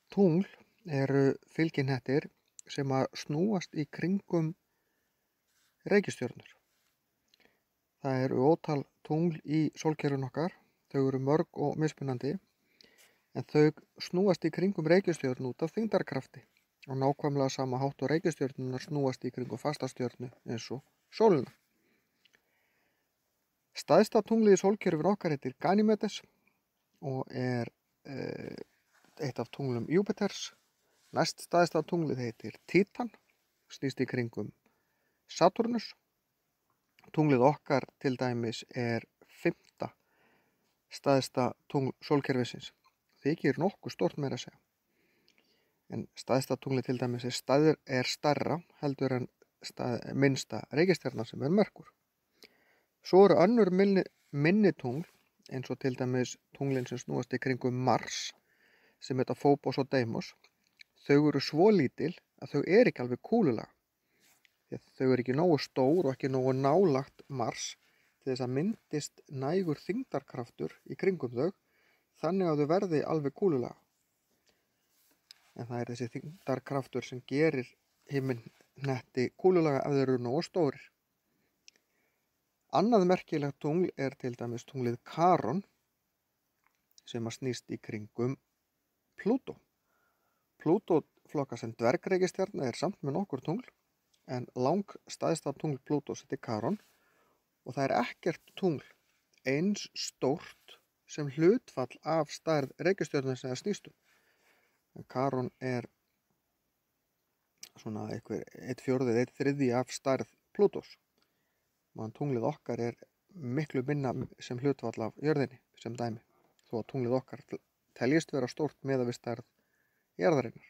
Tungl eru fylginhettir sem að snúast í kringum reikistjörnur. Það eru ótal tungl í sólkerfinu okkar. Þau eru mörg og mismunandi, en þau snúast í kringum reikistjörnu út af þyngdarkrafti og nákvæmlega sama hátt og reikistjörnunar snúast í kringum fastastjörnu eins og sólina. Stærsta tunglið í sólkerfinu okkar heitir Ganýmedes og er eitt af tunglum Júpiters. Næst stærsta tunglið heitir Títan, snýst í kringum Satúrnus. Tunglið okkar til dæmis er 5. stærsta tungl sólkerfisins. Þykir nokkuð stórt meira að segja. En stærsta tunglið til dæmis er stærra heldur en minnsta reikistjarnan sem er Merkur. Svo eru önnur minni tungl eins og til dæmis tunglin sem snúast í kringum Mars sem heita Phobos og Deimos. Þau eru svo lítil að þau eru ekki alveg kúlulaga. Þau eru ekki nógu stór og ekki nógu nálagt Mars til þess að myndist nægur þyngdarkraftur í kringum þau þannig að þau verði alveg kúlulaga. En það er þessi þyngdarkraftur sem gerir himinhnetti kúlulaga ef þau eru nógu stórir. Annað merkilegt tungl er til dæmis tunglið Charon sem að snýst í kringum Plútó. Plútó flokkast sem dvergreikistjarna er samt með nokkur tungl, en langstærsta tungl Plútós heitir Charon og það er ekkert tungl eins stórt sem hlutfall af stærð reikistjörnu sem það snýst um. Charon er svona 1/4, 1/3 af stærð Plútós. Man tunglið okkar er miklu minna sem hlutfall af jörðinni sem dæmi, þó að tunglið okkar teljist vera stórt miðað við stærð jarðarinnar.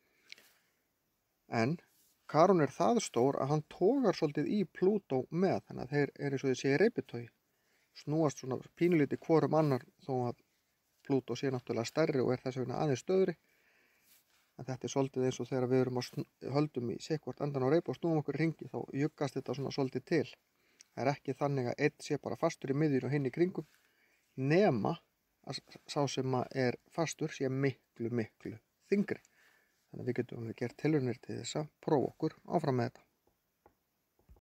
En Charon er það stór að hann togar svolítið í Plútó með, þannig að þeir eru svo þið sé reipitogi, snúast svona pínulítið hvorum annar þó að Plútó sé náttúrulega stærri og er þess vegna aðeins stöðri. En þetta er svolítið eins og þegar við erum höldum í sérkvort endan á reip og snúum okkur í hringi, þá juggast þetta svona svolítið til. Það er ekki þannig að einn sé bara fastur í miðjun og hinn í kringum, nema að sá sem er fastur sé miklu þyngri. Þannig að við getum gert tilraunir til þess að prófa okkur áfram með þetta.